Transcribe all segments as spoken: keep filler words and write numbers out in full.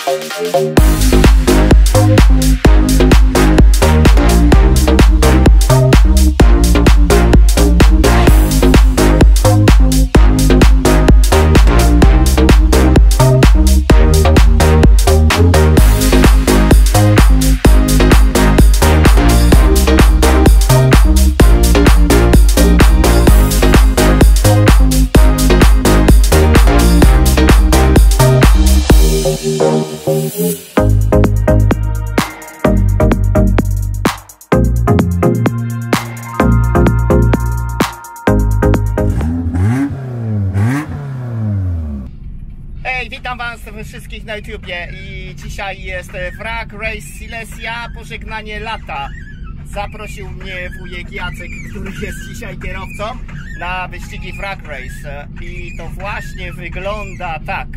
Witam Was wszystkich na YouTubie i dzisiaj jest Wrak Race Silesia, pożegnanie lata. Zaprosił mnie wujek Jacek, który jest dzisiaj kierowcą, na wyścigi Wrak Race i to właśnie wygląda tak.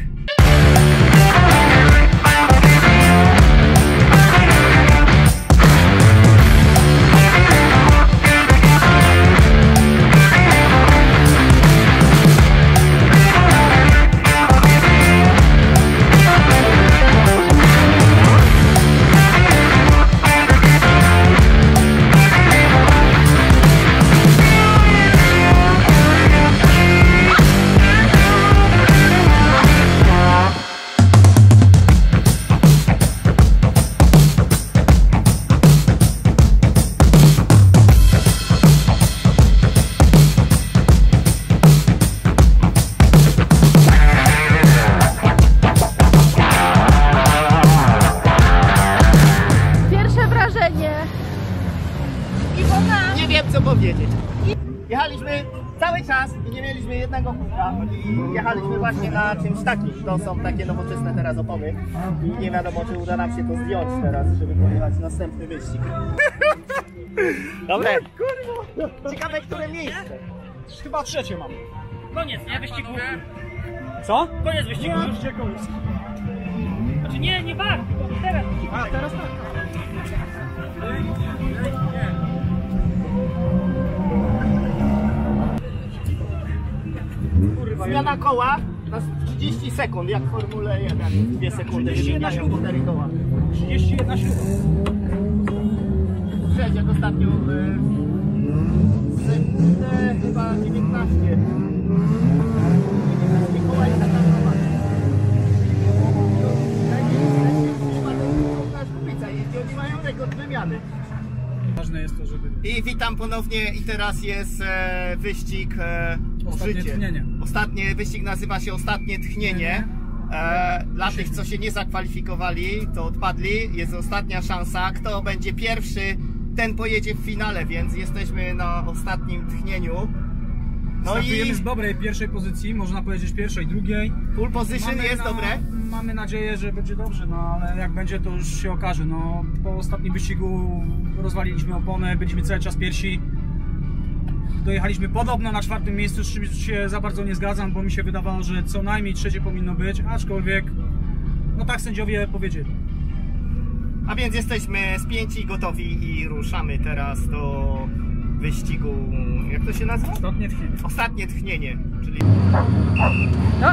Nie wiem co powiedzieć. Jechaliśmy cały czas i nie mieliśmy jednego kółka i jechaliśmy właśnie na czymś takim. To są takie nowoczesne teraz opony i nie wiadomo, czy uda nam się to zdjąć teraz, żeby pojechać następny wyścig. Dobre. Ciekawe, które miejsce. Chyba trzecie mamy. Koniec, nie? Wyścigu. Co? Koniec wyścigu. Nie, już koniec. Znaczy nie, nie bar, teraz. A, teraz tak. Zmiana koła na trzydzieści sekund, jak w Formule jeden. dwie sekundy wymieniają cztery koła. trzydzieści jedna śruba. sześć jak ostatnio y, sekundę chyba dziewiętnaście. dziewiętnaście koła i taka nowa. Oni mają rekord wymiany. Ważne jest to, żeby... I witam ponownie i teraz jest e, wyścig e, Ostatnie życie. tchnienie. Ostatnie wyścig nazywa się Ostatnie Tchnienie. E, dla tych, co się nie zakwalifikowali, to odpadli. Jest ostatnia szansa. Kto będzie pierwszy, ten pojedzie w finale, więc jesteśmy na ostatnim tchnieniu. No Startujemy i z dobrej pierwszej pozycji, można powiedzieć pierwszej, drugiej. pole position Mamy jest na, dobre. Mamy nadzieję, że będzie dobrze, no ale jak będzie, to już się okaże. No, po ostatnim wyścigu rozwaliliśmy oponę, byliśmy cały czas pierwsi. Dojechaliśmy podobno na czwartym miejscu, z czym się za bardzo nie zgadzam, bo mi się wydawało, że co najmniej trzecie powinno być, aczkolwiek no tak sędziowie powiedzieli. A więc jesteśmy spięci, gotowi i ruszamy teraz do wyścigu, jak to się nazywa? Ostatnie tchnienie. Ostatnie tchnienie, czyli... No.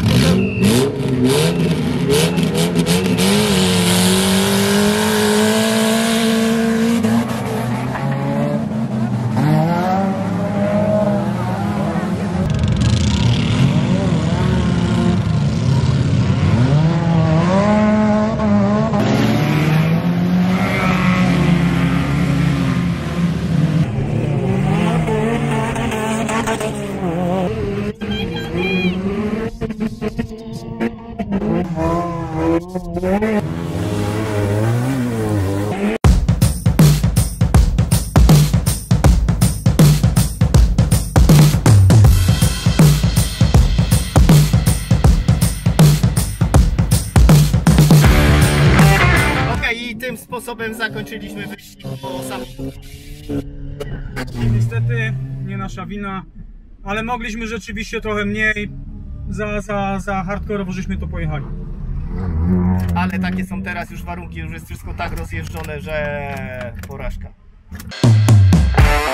Tym sposobem zakończyliśmy wyścig po samym... Niestety nie nasza wina, ale mogliśmy rzeczywiście trochę mniej, za, za, za hardkorowo żeśmy to pojechali. Ale takie są teraz już warunki, już jest wszystko tak rozjeżdżone, że porażka.